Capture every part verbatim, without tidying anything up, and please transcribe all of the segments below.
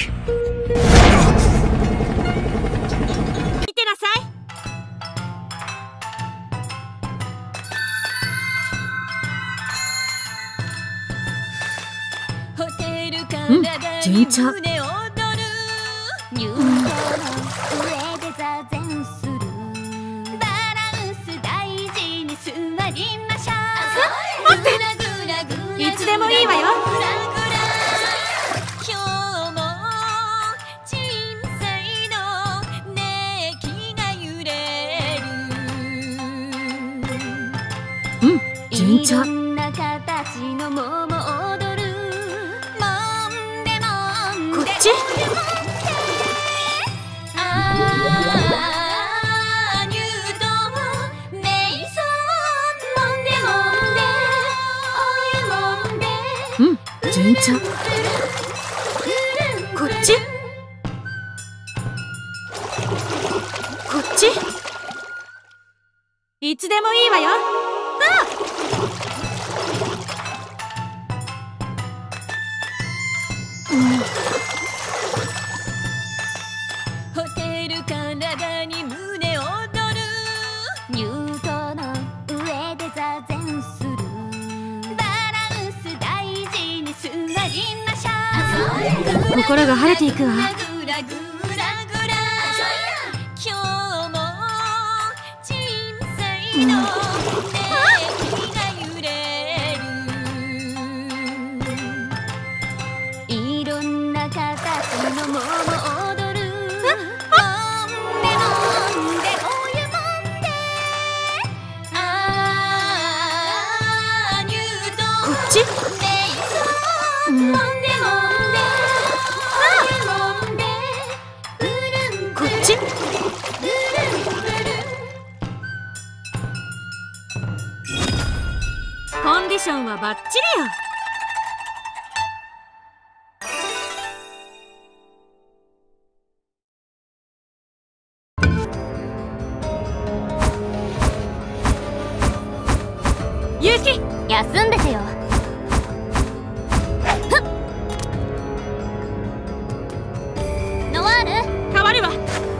見てなさい。 うん、順調。 いつでもいいわよ。 うん、順調。こっち？うん、順調。こっち？こっち？ いつでもいいわよ。 うん、 ホテル体に胸躍るニュートの上で座禅するバランス大事に座りましょう。 心が晴れていくわ。 グラグラグラ今日も小さいの熱気が揺れるいろんな形の桃踊るもんでもんでお湯もんであーニュートこっち？ メイソンもんでもんでお湯もんでうるんこっち？ うるんうるんコンディションはバッチリよ。ゆうき、 休んでてよ。ノワール変わるわ。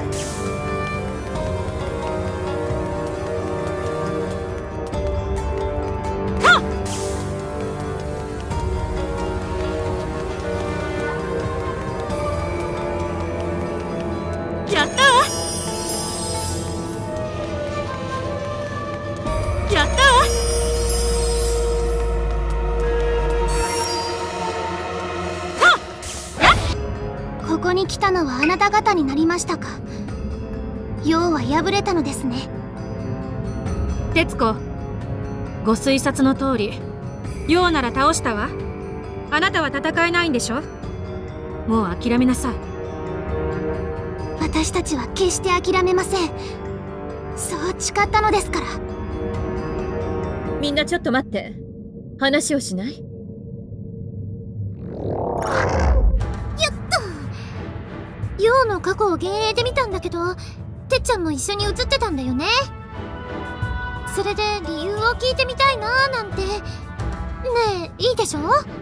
はっ！やったわ。やったわ。 ここに来たのはあなた方になりましたか。陽は敗れたのですね。 徹子、ご推察の通り陽なら倒したわ。あなたは戦えないんでしょ。もう諦めなさい。 私たちは決して諦めません。そう誓ったのですから。 みんなちょっと待って。話をしない？ 陽の過去を幻影で見たんだけど、てっちゃんも一緒に映ってたんだよね。それで理由を聞いてみたいなーなんて。ねえ、いいでしょ？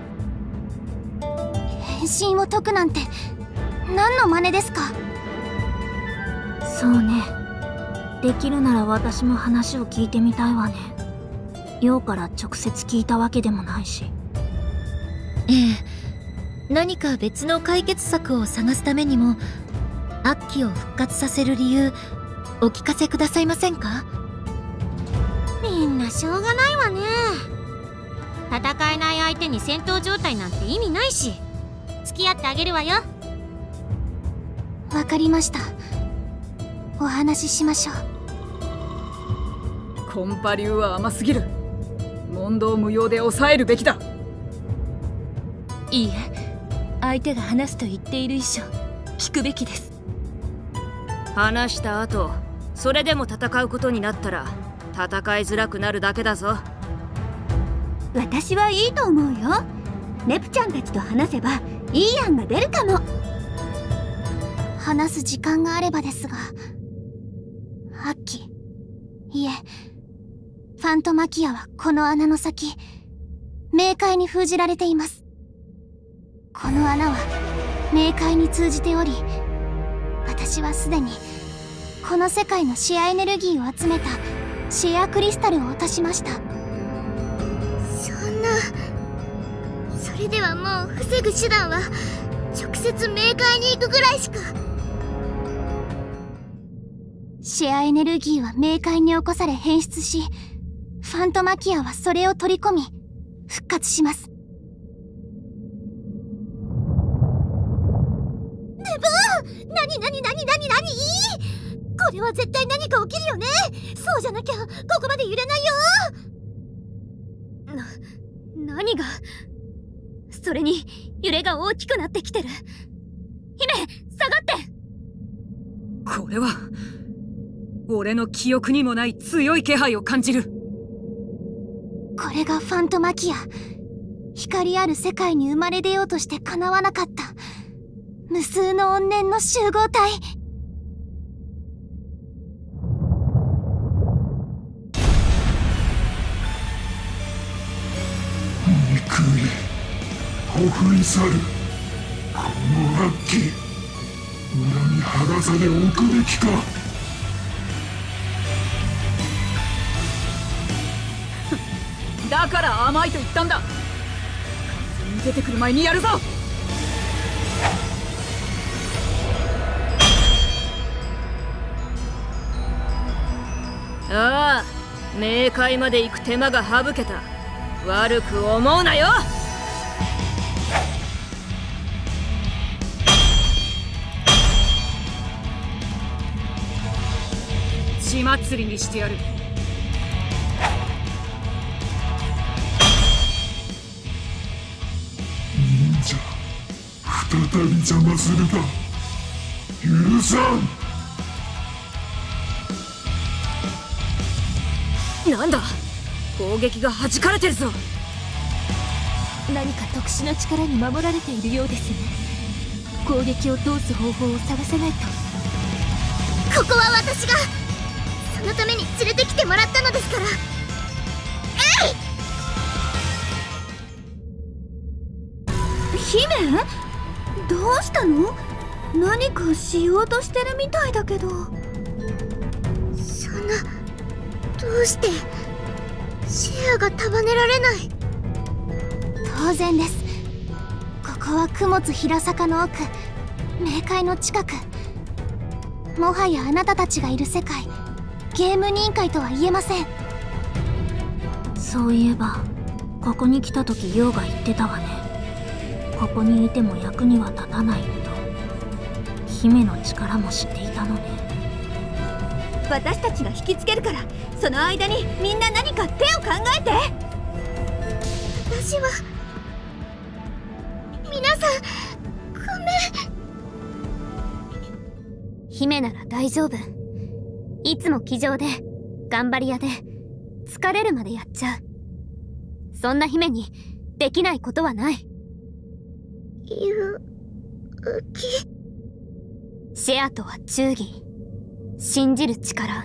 変身を解くなんて何の真似ですか？ そうね。できるなら私も話を聞いてみたいわね。陽から直接聞いたわけでもないし。 ええ。何か別の解決策を探すためにもアッキーを復活させる理由お聞かせくださいませんか？ みんなしょうがないわね。戦えない相手に戦闘状態なんて意味ないし、付き合ってあげるわよ。わかりました。お話ししましょう。 コンパ流は甘すぎる。問答無用で抑えるべきだ。 いいえ、相手が話すと言っている以上聞くべきです。 話した後それでも戦うことになったら戦いづらくなるだけだぞ。 私はいいと思うよ。ネプちゃんたちと話せばいい案が出るかも。話す時間があればですが、アッキ、いえ、ファントマキアはこの穴の先、明快に封じられています。この穴は冥界に通じており、私はすでにこの世界のシェアエネルギーを集めたシェアクリスタルを落としました。そんな、それではもう防ぐ手段は直接冥界に行くぐらいしか。シェアエネルギーは冥界に起こされ変質し、ファントマキアはそれを取り込み復活します。ブブー、なになになになになに、これは絶対何か起きるよね。そうじゃなきゃここまで揺れないよ。な、何が。それに揺れが大きくなってきてる。姫、下がって。 これは俺の記憶にもない強い気配を感じる。 これがファントマキア。光ある世界に生まれ出ようとして叶わなかった無数の怨念の集合体。 憎いほふい去るこの悪鬼、裏に剥がされ置くべきか。 だから甘いと言ったんだ。完全に出てくる前にやるぞ。 ああ、冥界まで行く手間が省けた。悪く思うなよ。 血祭りにしてやる。 忍者、再び邪魔するが許さん。 なんだ、攻撃が弾かれてるぞ。 何か特殊な力に守られているようですね。攻撃を通す方法を探さないと。 ここは私がそのために連れてきてもらったのですから。えい！姫？どうしたの？何かしようとしてるみたいだけど。そんな、どうしてシェアが束ねられない？当然です。ここは供物平坂の奥、冥界の近く。もはやあなたたちがいる世界、ゲーム委員会とは言えません。 そういえばここに来た時ヨウが言ってたわね。ここにいても役には立たないと。姫の力も知っていたのね。 私たちが引きつけるから、その間にみんな何か手を考えて。 私は皆さんごめん。姫なら大丈夫。いつも気丈で頑張り屋で疲れるまでやっちゃう。そんな姫にできないことはない。ゆうき。シェアとは忠義、信じる力。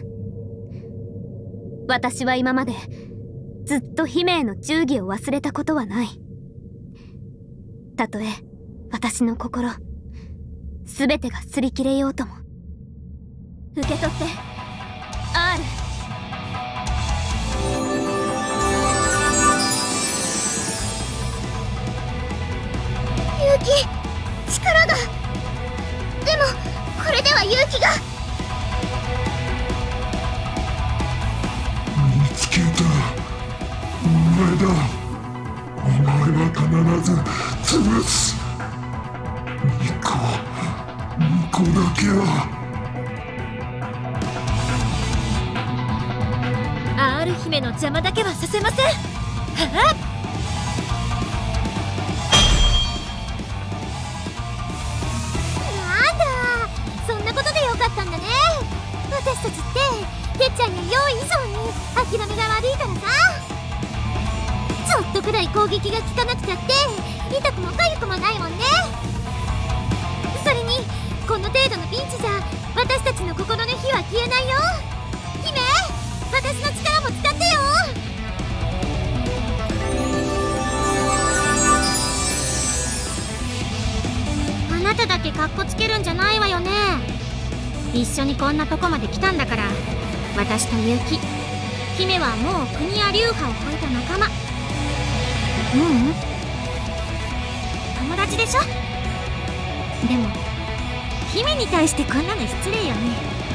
私は今までずっと姫への忠義を忘れたことはない。たとえ私の心すべてが擦り切れようとも。受け取って R。 勇気、力が。でもこれでは勇気が。 見つけた。お前だ。お前は必ず潰す。ニコ、ニコだけは。 アール 姫の邪魔だけはさせません。はっ！ なんだ、そんなことでよかったんだね。私たちっててっちゃんやヨウ以上に諦めが悪いからさ。ちょっとくらい攻撃が効かなくたって痛くも痒くもないもんね。それにこの程度のピンチじゃ私たちの心の火は消えないよ。姫、私の力も使ってよ。あなたけるんじゃないわよね。一緒にこんなとこまで来たんだから。私と結城、姫はもう国や流派を超えた仲間。ううん友達でしょ。でも姫に対してこんなの失礼よね。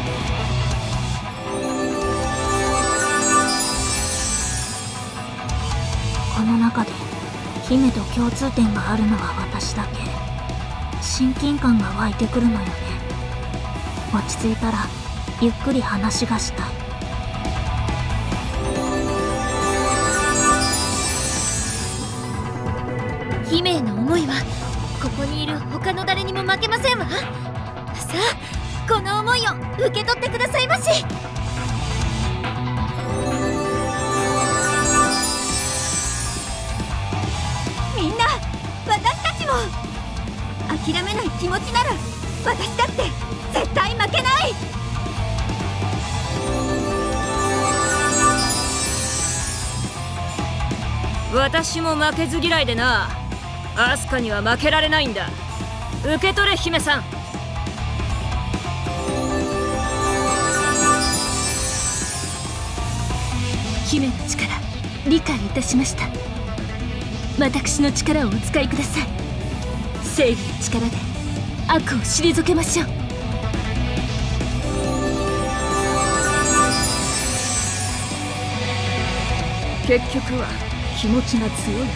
この中で姫と共通点があるのは私だけ。親近感が湧いてくるのよね。落ち着いたらゆっくり話がしたい。 姫への思いはここにいる他の誰にも負けませんわ。さあこの思いを受け取ってくださいまし。 みんな、私たちも諦めない気持ちなら私だって絶対負けない。 私も負けず嫌いでな。アスカには負けられないんだ。受け取れ姫さん。 姫の力理解いたしました。私の力をお使いください。正義の力で悪を退けましょう。 結局は気持ちが強い方が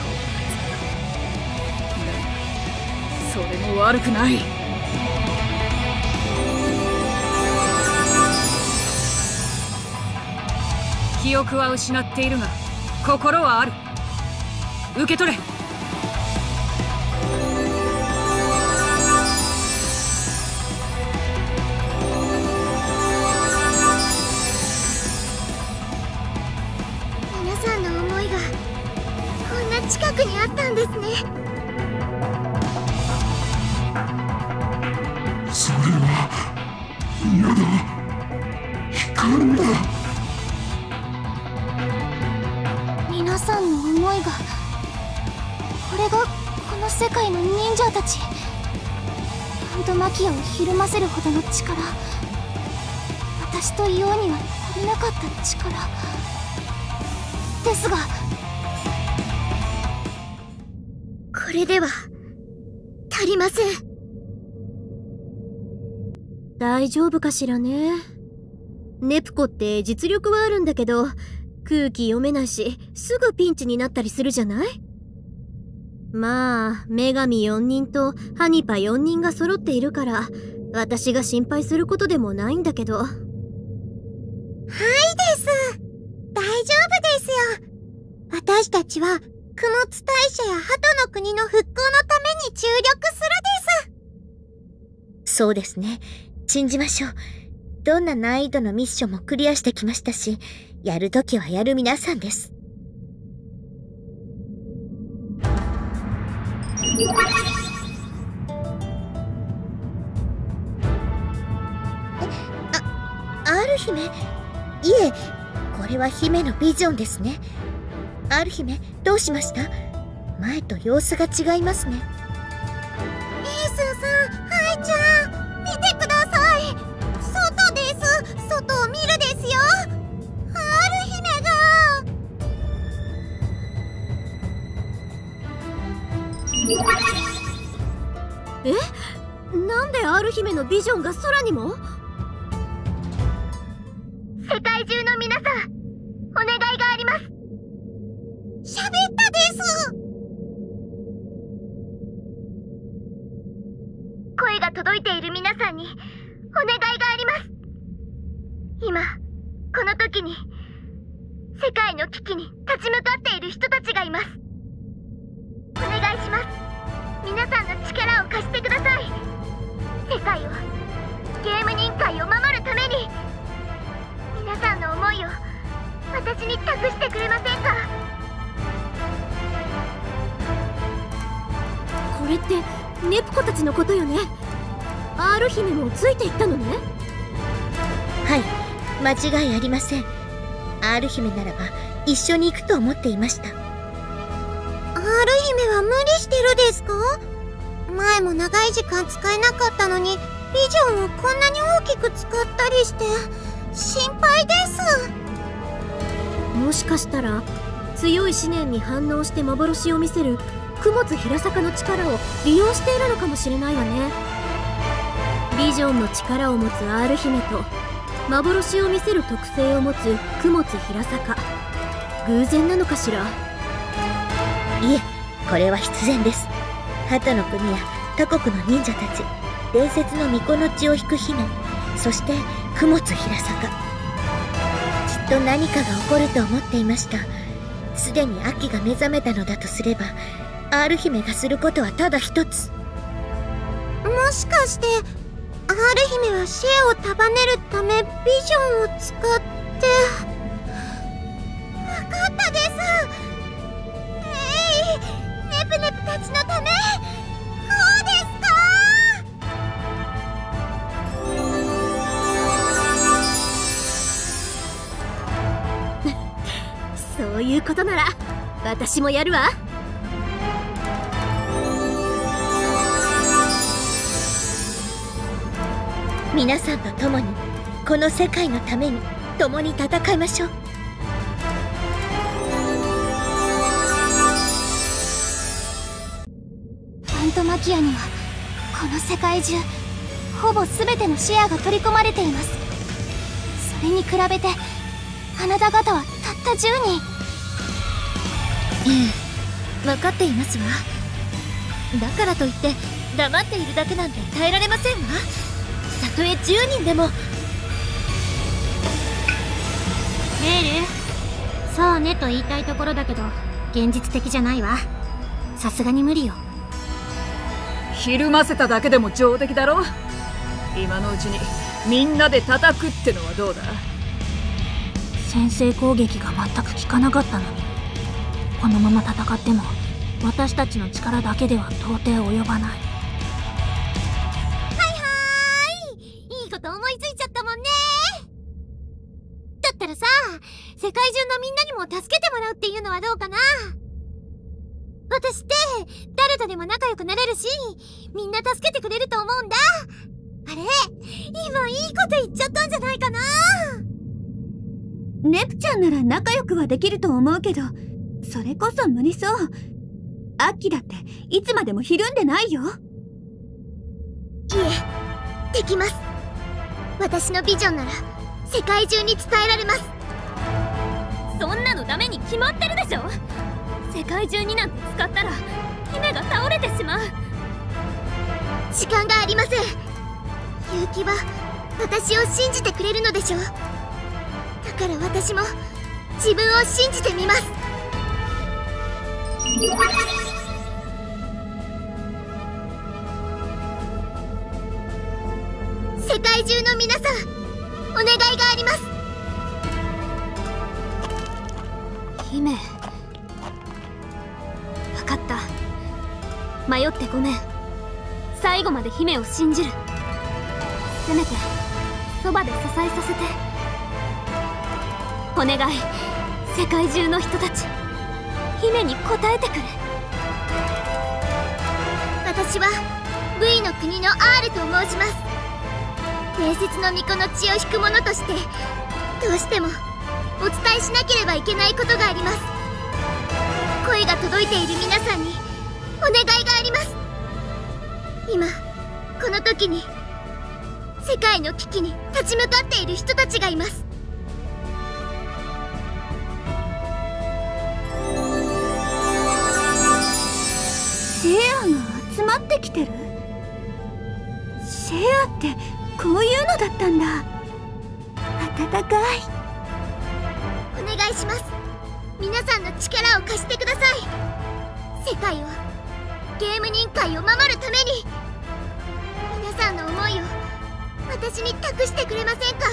勝つ。だがそれも悪くない。記憶は失っているが心はある。受け取れ。 皆さんの思いがこんな近くにあったんですね。 それは嫌だ。光だ。 皆さんの思いが、これがこの世界の忍者たち。ハンドマキアをひるませるほどの力、私とイオには足りなかった力ですが、これでは足りません。 大丈夫かしらね。ネプコって実力はあるんだけど空気読めないし、すぐピンチになったりするじゃない。まあ女神よんにんとハニパよんにんが揃っているから私が心配することでもないんだけど。はいです、 大丈夫ですよ。私たちは供物大社や鳩の国の復興のために注力するです。そうですね、信じましょう。どんな難易度のミッションもクリアしてきましたし、やるときはやる皆さんです。あ、アル姫。いえ、これは姫のビジョンですね。アル姫、どうしました？前と様子が違いますね。 イースーさん、ハイちゃん、見てください。外です。外を見るですよ。 え？なんでアル姫のビジョンが空にも？ 世界中の皆さん、お願いがあります。喋ったです。声が届いている皆さんにお願いがあります。今この時に世界の危機に立ち向かっている人たちがいます。お願いします。皆さんの力を貸してください。世界を、ゲーム人界を守るために。皆さんの思いを私に託してくれませんか？ これってネプコたちのことよね。アール姫もついていったのね。 はい、間違いありません。アール姫ならば一緒に行くと思っていました。 アール姫は無理してるですか？ 前も長い時間使えなかったのにビジョンをこんなに大きく使ったりして心配です。 もしかしたら強い思念に反応して幻を見せる供物平坂の力を利用しているのかもしれないわね。ビジョンの力を持つ R 姫と幻を見せる特性を持つ供物平坂、偶然なのかしら。 いえ、これは必然です。鳩の国や他国の忍者たち、伝説の巫女の血を引く姫、そして供物平坂。きっと何かが起こると思っていました。すでに秋が目覚めたのだとすれば、 R 姫がすることはただ一つ。 もしかして R 姫はシェアを束ねるためビジョンを使って。分かったです。えい、ネプネプたちのため。そうですか。そういうことなら私もやるわ。 皆さんと共にこの世界のために共に戦いましょう。 ファントマキアにはこの世界中ほぼ全てのシェアが取り込まれています。それに比べてあなた方はたったじゅうにん。 ええ、分かっていますわ。だからといって黙っているだけなんて耐えられませんわ。たとえじゅうにんでも。 レール、そうねと言いたいところだけど現実的じゃないわ。さすがに無理よ。 ひるませただけでも上出来だろ。今のうちにみんなで叩くってのはどうだ。 先制攻撃が全く効かなかったのに、このまま戦っても私たちの力だけでは到底及ばない。 いいこと思いついちゃったもんね。だったらさ、世界中のみんなにも助けてもらうっていうのはどうかな。私って誰とでも仲良くなれるし、みんな助けてくれると思うんだ。あれ、今いいこと言っちゃったんじゃないかな。 ネプちゃんなら仲良くはできると思うけど、それこそ無理そう。アッキだっていつまでもひるんでないよ。 いえ、できます。私のビジョンなら世界中に伝えられます。 そんなのダメに決まってるでしょ。世界中になんて使ったら姫が倒れてしまう。 時間がありません。結城は私を信じてくれるのでしょう。だから私も自分を信じてみます。世界中の皆さん、お願いがあります。 姫、分かった。迷ってごめん。最後まで姫を信じる。せめてそばで支えさせて。お願い、世界中の人たち、姫に応えてくれ。 私は V の国の R と申します。伝説の巫女の血を引く者としてどうしてもお伝えしなければいけないことがあります。声が届いている皆さんにお願いがあります。今この時に世界の危機に立ち向かっている人たちがいます。 シェアが集まってきてる。シェアってこういうのだったんだ。温かい。 お願いします。皆さんの力を貸してください。世界を、ゲーム人界を守るために。皆さんの思いを私に託してくれませんか。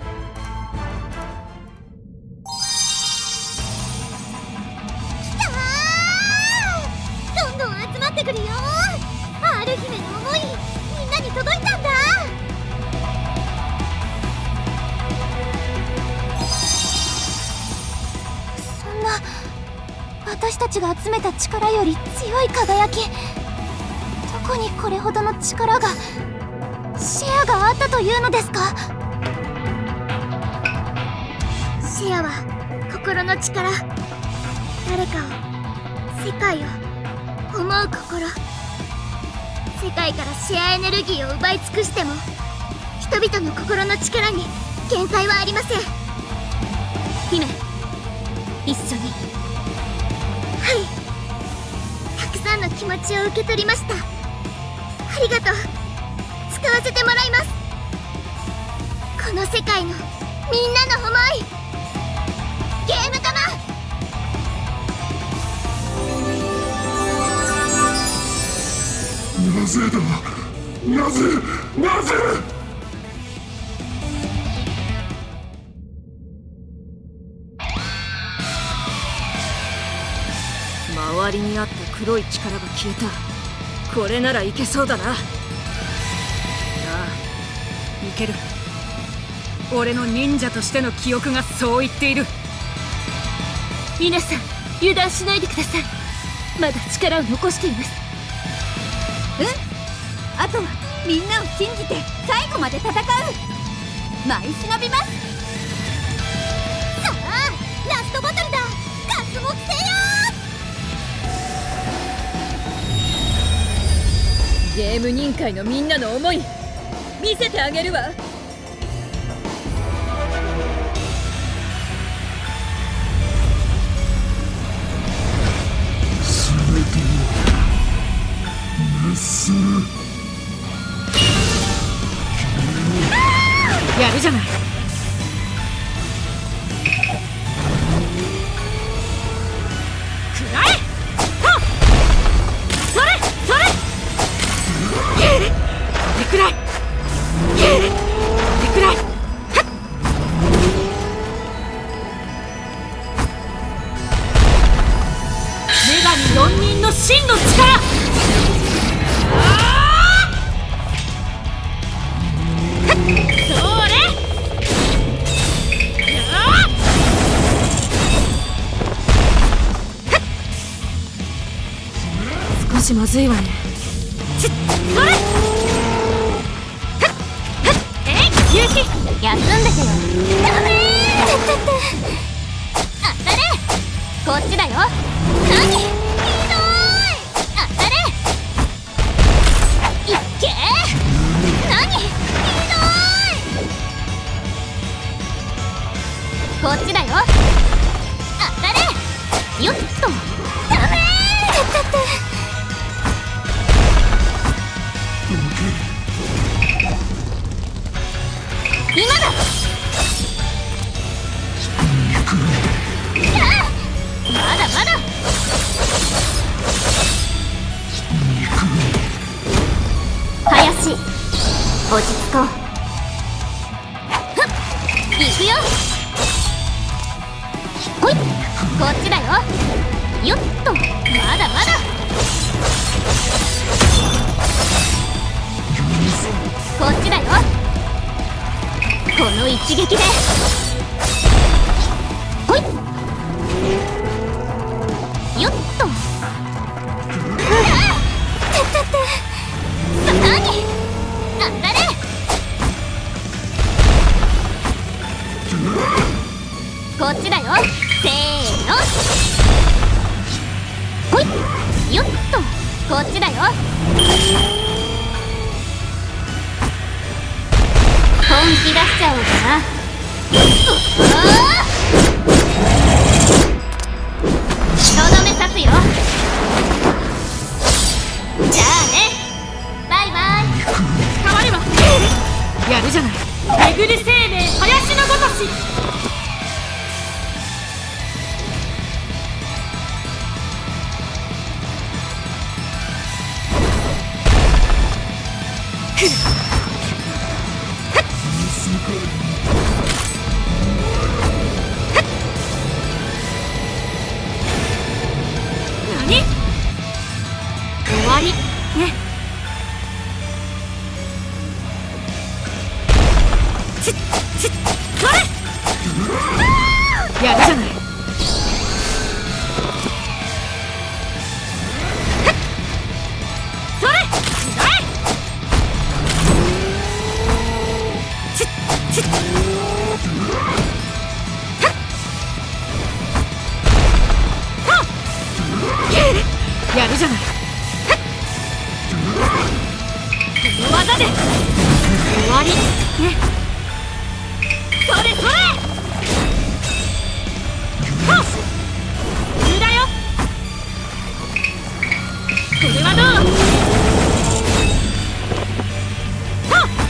きたー！どんどん集まってくるよ。 R 姫の思い、みんなに届いたんだ。 そんな、私たちが集めた力より強い輝き、どこにこれほどの力がシェアがあったというのですか？シェアは心の力、誰かを、世界を思う心。世界からシェアエネルギーを奪い尽くしても人々の心の力に限界はありません。姫、一緒に。はい、たくさんの気持ちを受け取りました。ありがとう。使わせてもらいます。この世界のみんなの思い。ゲームカマなぜだ、なぜ、なぜ。 周りにあった黒い力が消えた。これならいけそうだな。ああ、 いける。俺の忍者としての記憶がそう言っている。 皆さん油断しないでください。まだ力を残しています。 うん、あとはみんなを信じて最後まで戦う。舞い忍びます。さあ、ラストバトルだ。刮目せよ。 ゲーム人界のみんなの思い見せてあげるわ。 全てを熱する。 やるじゃない。くらえ。それそれ。これくらい。これくらい。女神四人の真の力。少しまずいわね。ちっ、それ。えい、勇気、 休んでてよ。ダメー。てってって。当たれ。こっちだよ。何？ひどい。当たれ。いっけー。何？ひどい。こっちだよ。当たれ。よっと。ダメー。てってって。今だ。まだまだ。林、落ち着こう。行くよ。ほい、こっちだよ。よっと、まだまだ。こっちだよ。この一撃で。ほい、よっと。てってって。さ、なに。当たれ。こっちだよ。せーの。ほい、よっと。こっちだよ。本気出しちゃおうかな。とどめ刺すよ。じゃあね、バイバイ。 変わればやるじゃない。めぐる生命林のごとし。何？終わりね。ちっちっ、それ。やるじゃない。それ。 るじゃない。この技で終わりね。それそれ。はっ急だよ。これはどう。はっ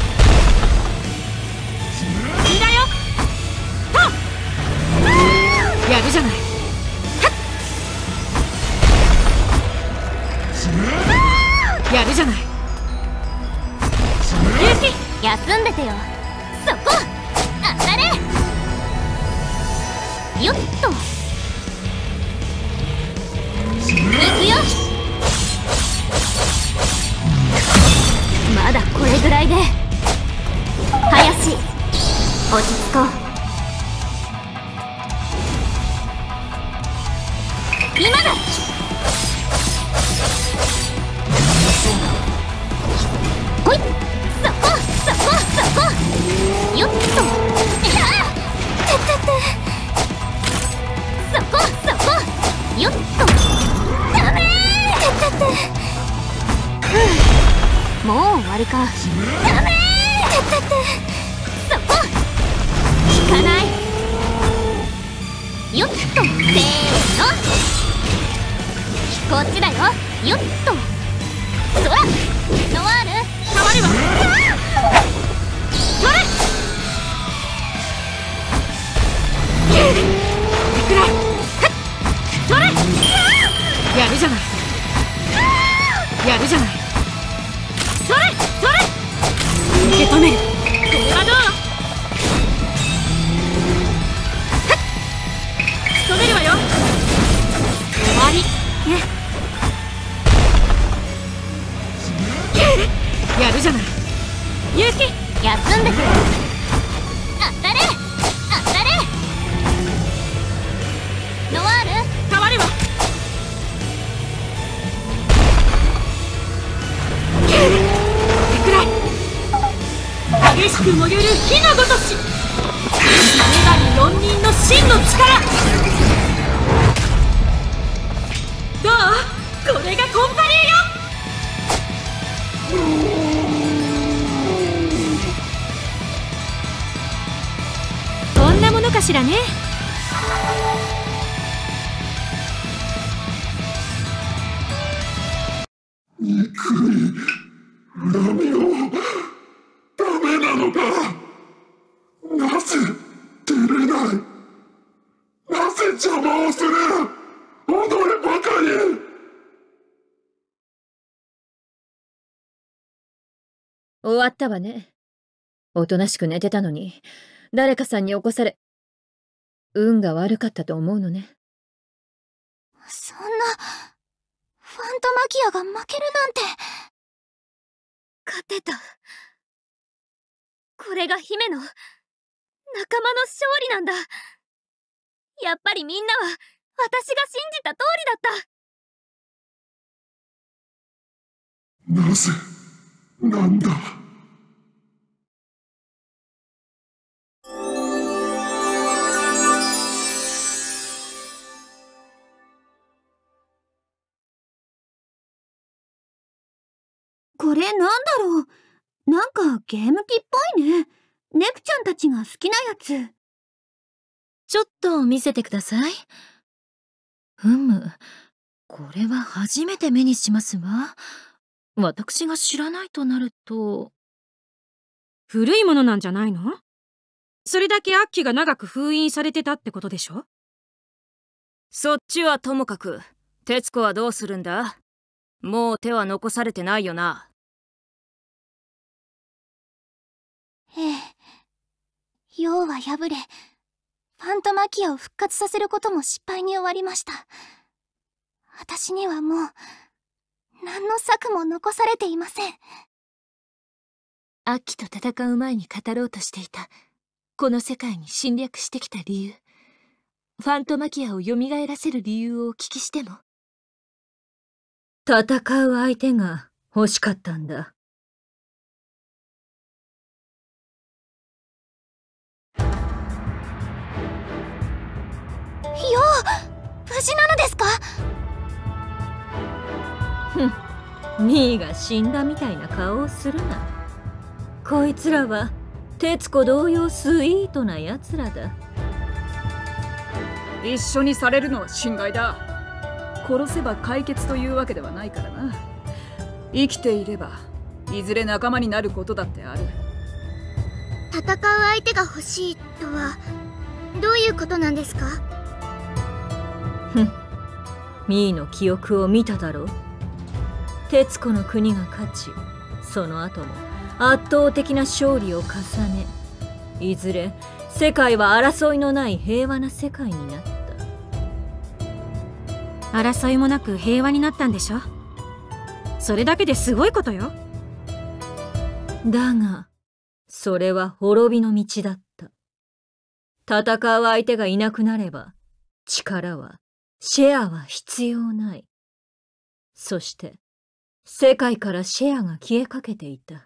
急だよ。はっやるじゃない。やるじゃない。ゆうき休んでてよ。そこ当たれ。よっと行くよ。まだこれぐらいで。林落ち着こう。今だ。ほいそこそこそこよっと。いやてってってそこそこよっと。ダメーてってってふうもう終わりか。ダメーてってってそこ引かないよっと。せーのこっちだよ。よっとそらノワール変わるわ。それくらいそれやるじゃない。やるじゃない。それそれ受け止める。これはどう。仕留めるわよ。終わりね。やるじゃない。ゆうき休んでくれ。当たれ当たれ。ノワール変わるわ。くらい激しく燃ゆる火のごとし。女神四人の真の力。どう。これがコンパニーよ。こんなものかしらね。 憎い恨みをダメなのか。なぜ出れない。なぜ邪魔をする。己ばかり。 終わったわね。おとなしく寝てたのに誰かさんに起こされ、運が悪かったと思うのね。 そんなファントマキアが負けるなんて。勝てた。これが姫の仲間の勝利なんだ。やっぱりみんなは私が信じた通りだった。 なぜなんだ。 これなんだろう。なんかゲーム機っぽいね。ネプちゃんたちが好きなやつ。 ちょっと見せてください。ふむ、これは初めて目にしますわ。私が知らないとなると。 古いものなんじゃないの？それだけアッキが長く封印されてたってことでしょ？ そっちはともかく、鉄子はどうするんだ？もう手は残されてないよな。 ええ。陽は破れ、ファントマキアを復活させることも失敗に終わりました。私にはもう、何の策も残されていません。 アッキと戦う前に語ろうとしていた、この世界に侵略してきた理由、ファントマキアを蘇らせる理由をお聞きしても。 戦う相手が欲しかったんだ。 陽、無事なのですか？ ふん、ミーが死んだみたいな顔をするな。こいつらは鉄子同様スイートなやつらだ。 一緒にされるのは心外だ。殺せば解決というわけではないからな。生きていればいずれ仲間になることだってある。 戦う相手が欲しいとはどういうことなんですか？ ふん、ミーの記憶を見ただろう。鉄子の国が勝ち、その後も圧倒的な勝利を重ね、いずれ世界は争いのない平和な世界になった。 争いもなく平和になったんでしょ。それだけですごいことよ。 だがそれは滅びの道だった。戦う相手がいなくなれば力はシェアは必要ない。そして世界からシェアが消えかけていた。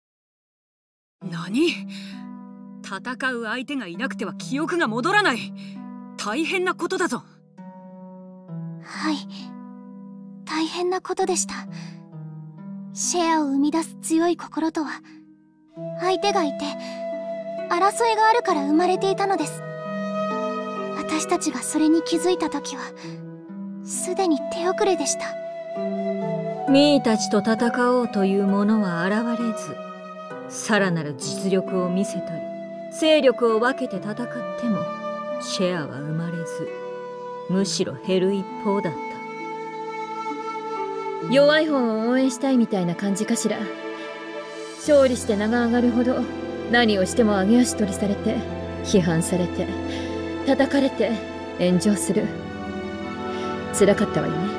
何？戦う相手がいなくては記憶が戻らない。大変なことだぞ。 はい、大変なことでした。シェアを生み出す強い心とは、相手がいて争いがあるから生まれていたのです。私たちがそれに気づいた時はすでに手遅れでした。 ミーたちと戦おうという者は現れず、さらなる実力を見せたり勢力を分けて戦ってもシェアは生まれず、むしろ減る一方だった。 弱い方を応援したいみたいな感じかしら。勝利して名が上がるほど何をしても上げ足取りされて、批判されて、叩かれて炎上する。辛かったわよね。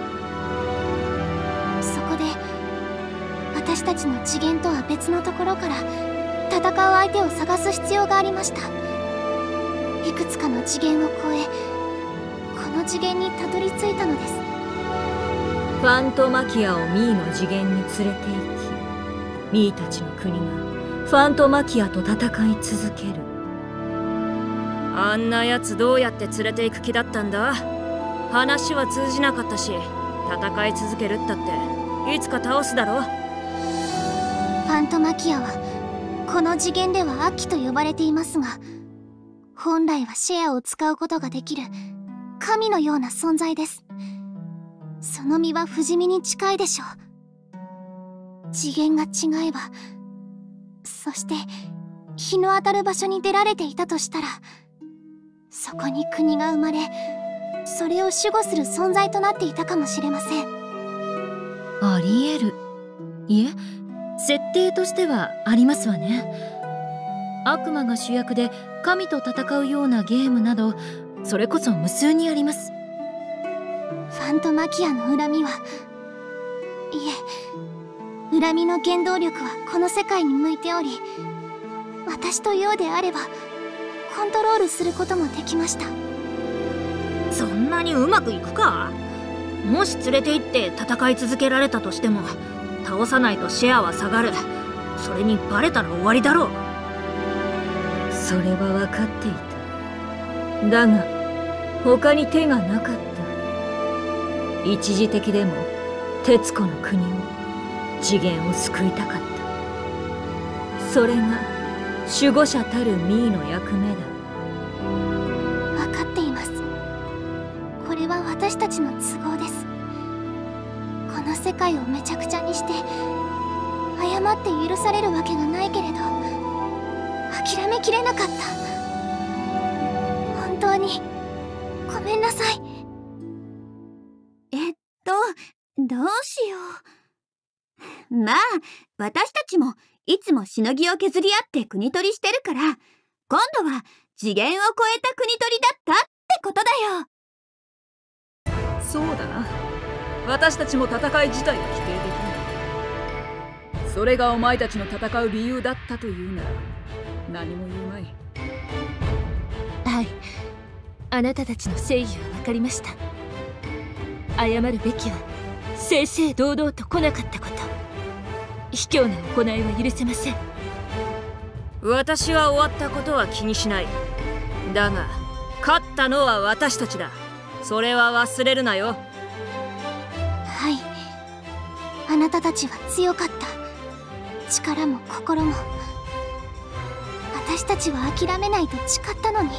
そこで私たちの次元とは別のところから戦う相手を探す必要がありました。いくつかの次元を超え、この次元にたどり着いたのです。 ファントマキアをミーの次元に連れて行き、ミーたちの国がファントマキアと戦い続ける。 あんなやつどうやって連れて行く気だったんだ？話は通じなかったし、戦い続けるったっていつか倒すだろ。 ファントマキアはこの次元ではアッキと呼ばれていますが、本来はシェアを使うことができる神のような存在です。その身は不死身に近いでしょう。次元が違えば、そして日の当たる場所に出られていたとしたら、そこに国が生まれ、それを守護する存在となっていたかもしれません。 ありえる。 いえ、設定としてはありますわね。悪魔が主役で神と戦うようなゲームなど、それこそ無数にあります。 ファントマキアの恨みは、いえ、恨みの原動力はこの世界に向いており、私とようであればコントロールすることもできました。 そんなにうまくいくか？もし連れて行って戦い続けられたとしても、倒さないとシェアは下がる。それにバレたら終わりだろう。 それは分かっていた。だが他に手がなかった。一時的でも鉄子の国を、次元を救いたかった。それが守護者たるミーの役目だ。 分かっています。これは私たちの都合です。この世界をめちゃくちゃにして謝って許されるわけがないけれど、諦めきれなかった。本当にごめんなさい。 えっとどうしよう。まあ私たちもいつもしのぎを削り合って国取りしてるから、今度は次元を超えた国取りだったってことだよ。 そうだな。私たちも戦い自体は否定できない。それがお前たちの戦う理由だったというなら何も言うまい。 はい、あなたたちの正義は分かりました。謝るべきは正々堂々と来なかったこと。卑怯な行いは許せません。 私は終わったことは気にしない。だが勝ったのは私たちだ。それは忘れるなよ。 はい、 あなたたちは強かった。力も心も。私たちは諦めないと誓ったのに。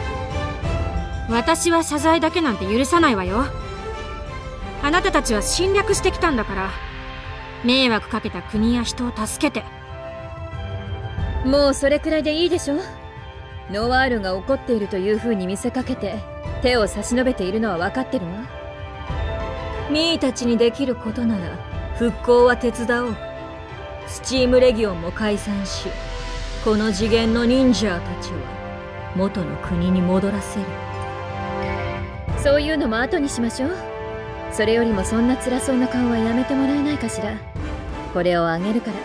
私は謝罪だけなんて許さないわよ。あなたたちは侵略してきたんだから、迷惑かけた国や人を助けて。 もうそれくらいでいいでしょ。ノワールが怒っているという風に見せかけて手を差し伸べているのは分かってるわ。 ミーたちにできることなら復興は手伝おう。スチームレギオンも解散し、この次元の忍者たちは元の国に戻らせる。 そういうのも後にしましょう。それよりもそんな辛そうな顔はやめてもらえないかしら。これをあげるから。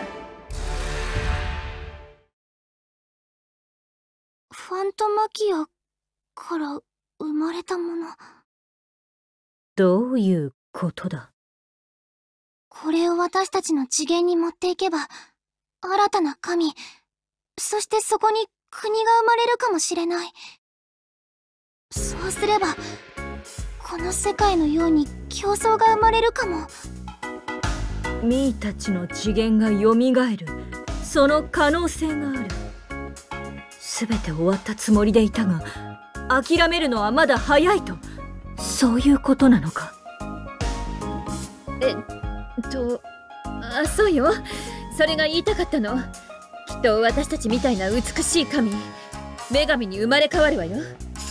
ファントマキアから生まれたもの。 どういうことだ。 これを私たちの次元に持っていけば、新たな神、そしてそこに国が生まれるかもしれない。そうすればこの世界のように競争が生まれるかも。 ミーたちの次元がよみがえる、その可能性がある。全て終わったつもりでいたが、諦めるのはまだ早いと、そういうことなのか。 えっとあ、そうよ。それが言いたかったの。きっと私たちみたいな美しい神、女神に生まれ変わるわよ。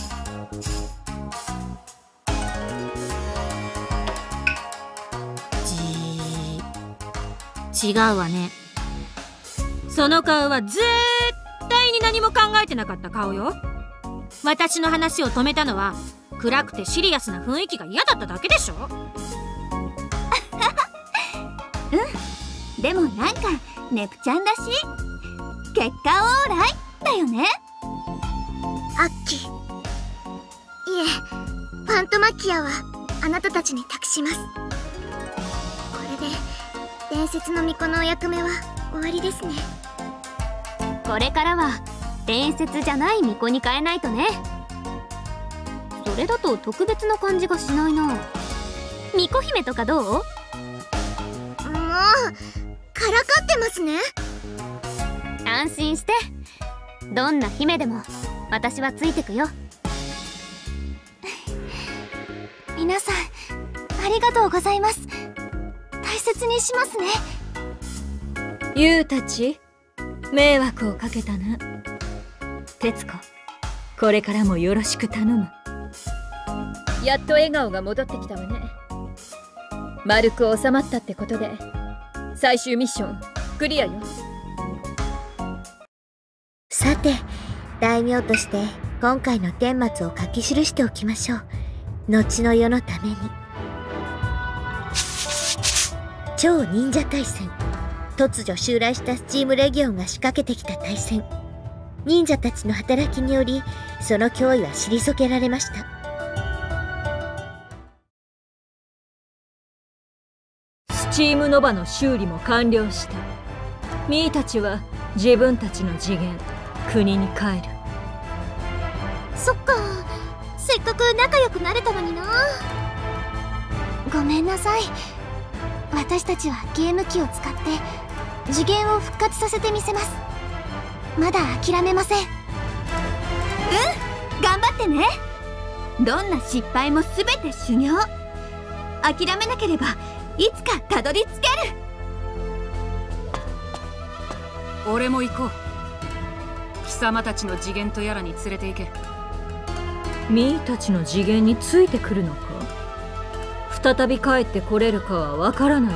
違うわね。その顔は絶対に何も考えてなかった顔よ。私の話を止めたのは暗くてシリアスな雰囲気が嫌だっただけでしょ。 うん、でもなんかネプちゃんらしい。結果オーライだよね。 アッキー、いえ、ファントマキアはあなたたちに託します。これで伝説の巫女のお役目は終わりですね。これからは伝説じゃない巫女に変えないとね。それだと特別な感じがしないな。巫女姫とかどう？もうからかってますね。安心して。どんな姫でも私はついてくよ。皆さんありがとうございます。大切にしますね。 ユウたち、迷惑をかけたな。鉄子、これからもよろしく頼む。 やっと笑顔が戻ってきたわね。丸く収まったってことで最終ミッションクリアよ。 さて、大名として今回の顛末を書き記しておきましょう。後の世のために。超忍者大戦。突如襲来したスチームレギオンが仕掛けてきた大戦。忍者たちの働きによりその脅威は退けられました。 スチームノバの修理も完了した。ミーたちは自分たちの次元、国に帰る。 そっか、せっかく仲良くなれたのにな。ごめんなさい。私たちはゲーム機を使って次元を復活させてみせます。まだ諦めません。うん、 頑張ってね。どんな失敗も全て修行。諦めなければいつかたどり着ける。 俺も行こう。貴様たちの次元とやらに連れて行け。 ミーたちの次元についてくるのか。再び帰ってこれるかはわからないぞ。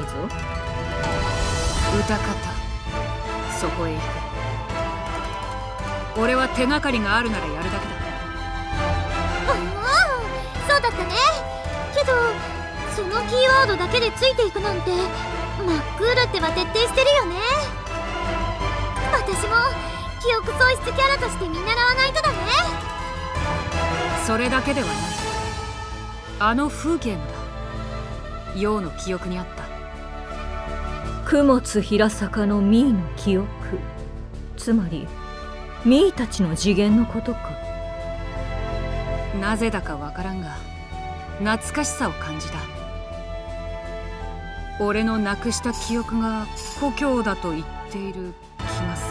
歌方、そこへ行く。俺は手がかりがあるならやるだけだ。 ああ、そうだったね。けどそのキーワードだけでついていくなんて真っクールっては徹底してるよね。私も記憶喪失キャラとして見習わないとだね。 それだけではない。あの風景もだ。陽の記憶にあった。 供物平坂のミーの記憶、つまりミーたちの次元のことか。 なぜだかわからんが懐かしさを感じた。 俺のなくした記憶が故郷だと言っている気がす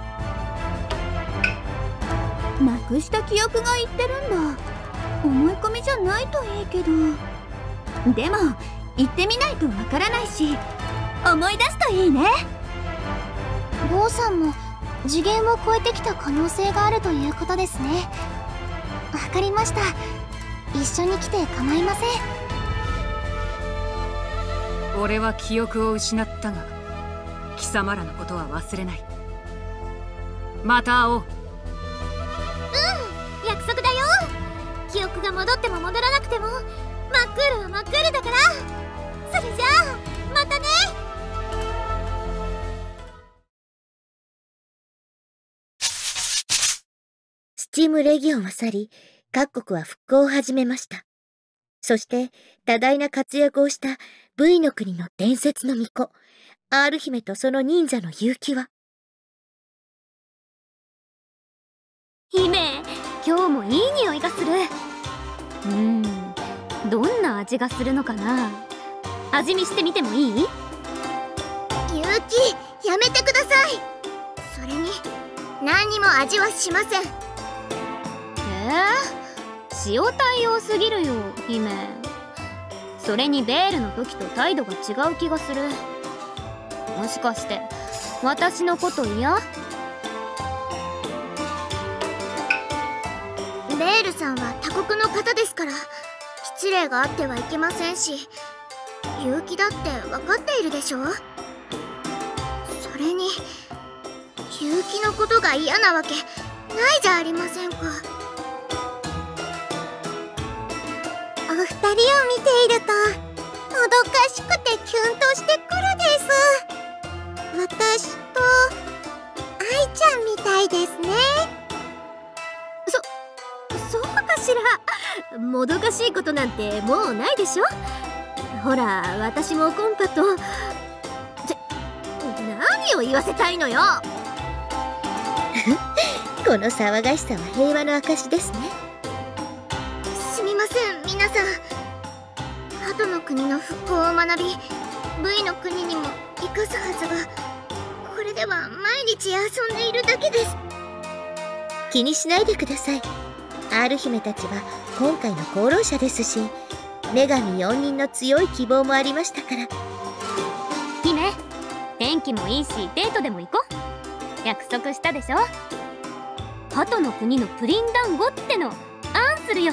る。なくした記憶が言ってるんだ。思い込みじゃないといいけど。でも行ってみないとわからないし、思い出すといいね。 ゴーさんも次元を超えてきた可能性があるということですね。わかりました。一緒に来て構いません。 俺は記憶を失ったが、貴様らのことは忘れない。また会おう。 うん、約束だよ。記憶が戻っても戻らなくても、マックールはマックールだから。それじゃあまたね。 スチームレギオンは去り、各国は復興を始めました。そして多大な活躍をした V の国の伝説の巫女、アール姫とその忍者の勇気は。 姫、今日もいい匂いがする。うーん、どんな味がするのかな。味見してみてもいい？勇気、やめてください。それに何にも味はしません。えー、塩対応すぎるよ、姫。それにベールの時と態度が違う気がする。もしかして私のこと嫌？ベールさんは他国の方ですから、失礼があってはいけませんし、勇気だって分かっているでしょ。それに勇気のことが嫌なわけないじゃありませんか。お二人を見ているともどかしくてキュンとしてくるです。私と愛ちゃんみたいですね。そ、そうかしら。もどかしいことなんてもうないでしょ。ほら、私もコンパと。って何を言わせたいのよ。 この騒がしさは平和の証ですね。 すみません、皆さん。ハトの国の復興を学び V の国にも生かすはずが、これでは毎日遊んでいるだけです。 気にしないでください。アール姫たちは今回の功労者ですし、女神よんにんの強い希望もありましたから。 姫、天気もいいしデートでも行こう。約束したでしょ。ハトの国のプリン団子ってのあんするよ。い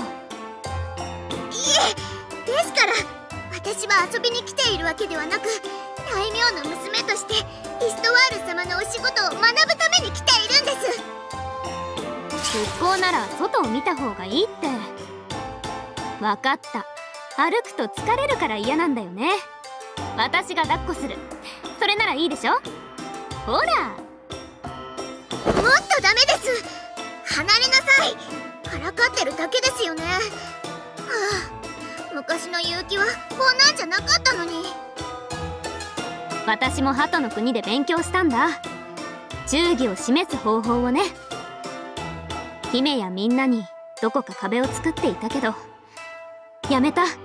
え、ですから私は遊びに来ているわけではなく、大名の娘としてヒストワール様のお仕事を学ぶために来ているんです。復興なら外を見た方がいいって。分かった。歩くと疲れるから嫌なんだよね。私が抱っこする。それならいいでしょ。ほら、もっとダメです。離れなさい。からかってるだけですよね。はあ、昔の結城はこんなんじゃなかったのに。私も鳩の国で勉強したんだ。忠義を示す方法をね。姫やみんなにどこか壁を作っていたけどやめた。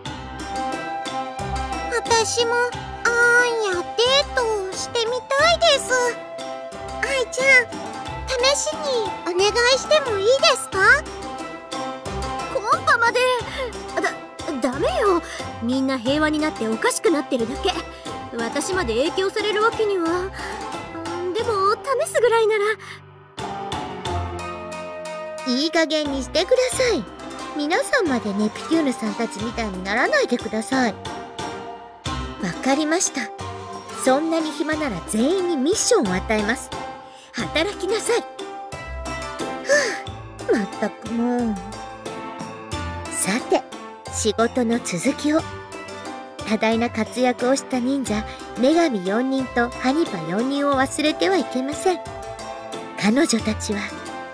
私もあーやデートをしてみたいです。愛ちゃん、試しにお願いしてもいいですか？コンパまでだ、ダメよ。みんな平和になっておかしくなってるだけ。私まで影響されるわけには。でも試すぐらいなら。 いい加減にしてください。皆さんまでネプテューヌさんたちみたいにならないでください。わかりました。そんなに暇なら全員にミッションを与えます。働きなさい。はあ、まったくもう。さて、仕事の続きを。多大な活躍をした忍者女神よんにんとハニパよんにんを忘れてはいけません。彼女たちは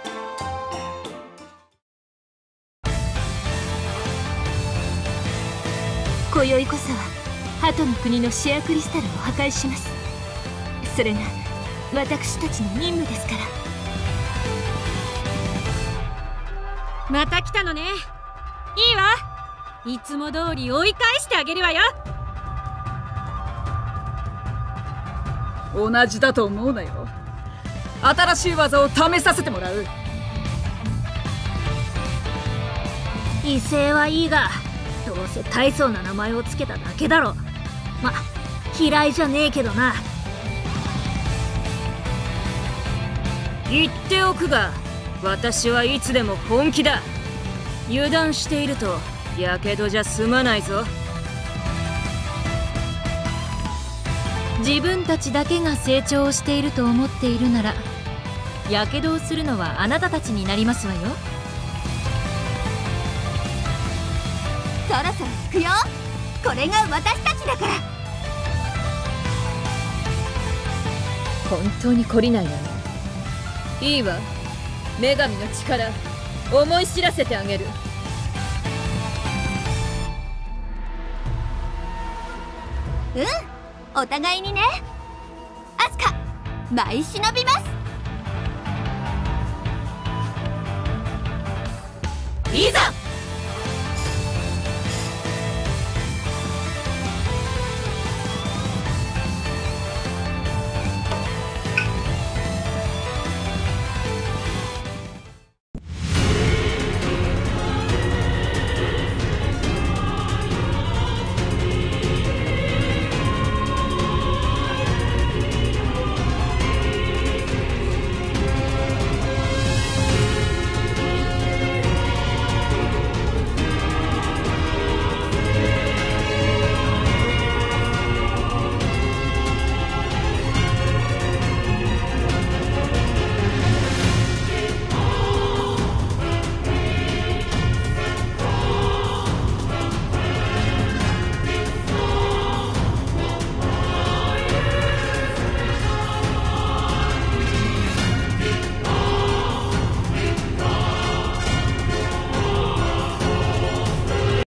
今宵こそは鳩の国のシェアクリスタルを破壊します。それが私たちの任務ですから。また来たのね。いいわ。いつも通り追い返してあげるわよ。 同じだと思うなよ。新しい技を試させてもらう。 威勢はいいが、どうせ大層な名前をつけただけだろ。ま、嫌いじゃねえけどな。 言っておくが、私はいつでも本気だ。油断しているとやけどじゃ済まないぞ。 自分たちだけが成長していると思っているなら、やけどをするのはあなたたちになりますわよ。 そろそろ行くよ。これが私たちだから。 本当に懲りないわね。いいわ、女神の力思い知らせてあげる。 うん、お互いにね。アスカ、舞い忍びます。 いざ